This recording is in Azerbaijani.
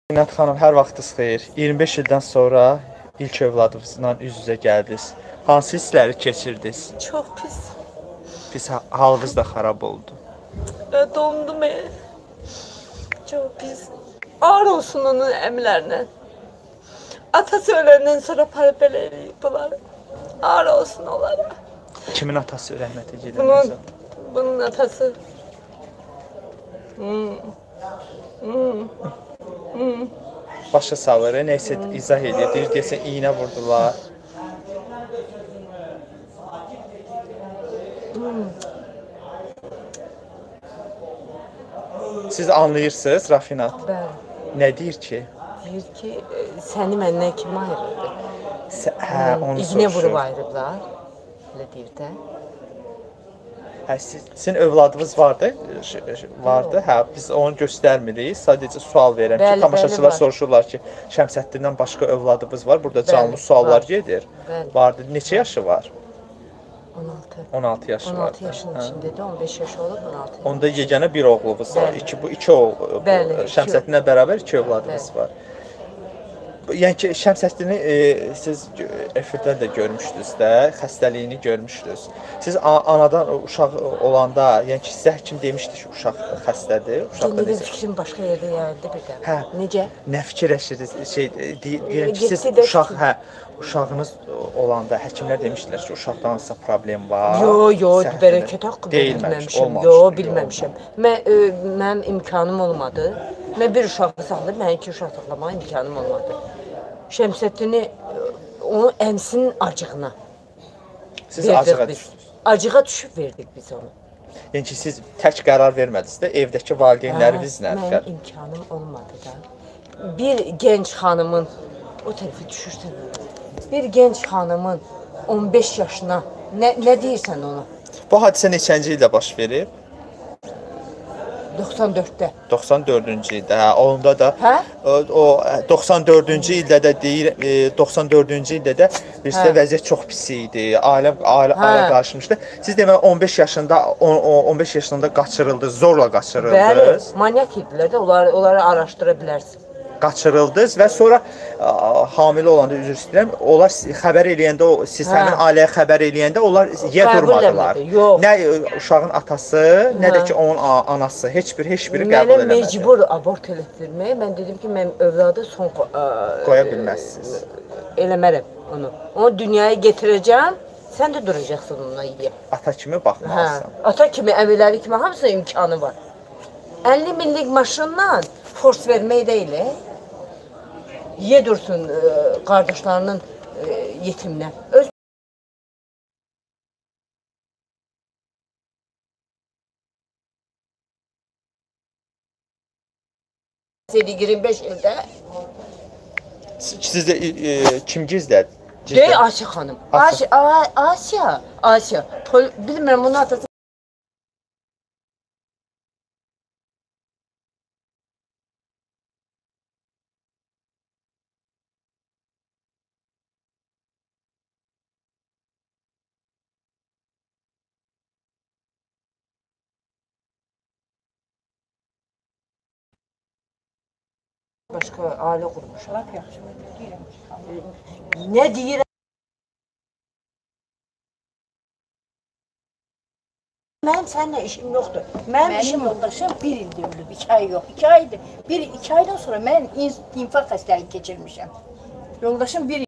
Zinət xanım, hər vaxtınız xeyir. 25 ildən sonra ilk övladınızla üz-üzə gəldiniz. Hansı hissləri keçirdiniz? Çox pis. Pis halınız da xarab oldu. Dondum. Çox pis. Ağır olsun onun əmlərinə. Atası öləndən sonra belə eləyib bunları. Ağır olsun onlara. Kimin atası rəhmətə gedəndən sonra? Bunun atası. Başa salır, neysə izah edir. Deyir, deyəsən iynə vurdular. Siz anlayırsınız, Rafinat? Bəli. Nə deyir ki? Deyir ki, səni məndən kim ayırırdı? Hə, onu soruşur. İbnə vurub ayırıblar. Elə deyir də. Hə, sizin övladınız vardı? Hə, biz onu göstərmirik. Sadəcə sual verirəm ki, tamaşaçılar soruşurlar ki, Şəmsəddindən başqa övladınız var. Burada canlı suallar gedir. Vardı. Neçə yaşı var? 16 yaşı var. 16 yaşının içindədir, 15 yaşı olub, 16 yaşı. Onda yeganə bir oğlunuz var. İki oğul. Şəmsəddinlə bərabər iki övladınız var. Yəni ki, Şəmsəddini siz efirdə də görmüşdünüz də, xəstəliyini görmüşdünüz. Siz anadan uşaq olanda, yəni ki, sizə həkim demişdi ki, uşaq xəstədir. İndi bir fikrim başqa yerdə yayıldı bir də. Hə. Necə? Nə fikirləşirsiniz? Deyirəm ki, siz uşağınız olanda həkimlər demişdilər ki, uşaqda hansısa problem var. Yox, bərəkət haqqında bilməmişəm. Yox, bilməmişəm. Mənim imkanım olmadı. Mən bir uşağı saxlayıb, mənim iki uşaq saxlamağa imkanım olmadı. Şəmsəddini onun əmsinin acığına siz acığa düşdünüz. Acığa düşüb verdik biz onu. Yəni ki, siz tək qərar vermədiniz də, evdəki valideynlərinizlə. Mənim imkanım olmadı da. Bir gənc xanımın, o tərəfi düşürsən, bir gənc xanımın 15 yaşına, nə deyirsən ona? Bu hadisə neçənci ildə baş verib? 94-də. 94-cü ildə, hə, onda da o 94-cü ildə də deyir, 94-cü ildə də birisi vəziyyət çox pis idi. Ailə qarışmışdı. Siz demək 15 yaşında qaçırıldınız, zorla qaçırıldınız. Bəli, manyak idilər də, onları araşdıra bilərsiniz. Qaçırıldınız və sonra hamilə olanda, üzr istəyirəm, onlar xəbər eləyəndə, siz həmin ailəyə xəbər eləyəndə onlar yer durmadılar. Nə uşağın atası, nə də ki onun anası, heç biri qəbul eləmədi. Mənə mecbur abort elətdirməyə, mən dedim ki, mən övladı son qoya bilməzsiniz. Eləmərəm onu. Onu dünyaya getirəcəm, sən də duracaqsın onunla yiyyə. Ata kimi baxmalısan. Ata kimi, əmiləri kimi hamısına imkanı var. 50 minlik maşınla fors vermək deyil, yedirsin qardaşlarının yetimlə. 25 ildə. Sizdə kim gizlədi? Deyil, Asiya xanım. Asiya. Bilmirəm, bunun atası. Başqa ailə qurmuşlar. Nə deyirəm? Mənim səninlə işim yoxdur. Mənim işim yoldaşım bir ildə ölüb, 2 ay yox. 2 aydır. 2 aydan sonra mən infarkt xəstəliyi keçirmişəm. Yoldaşım bir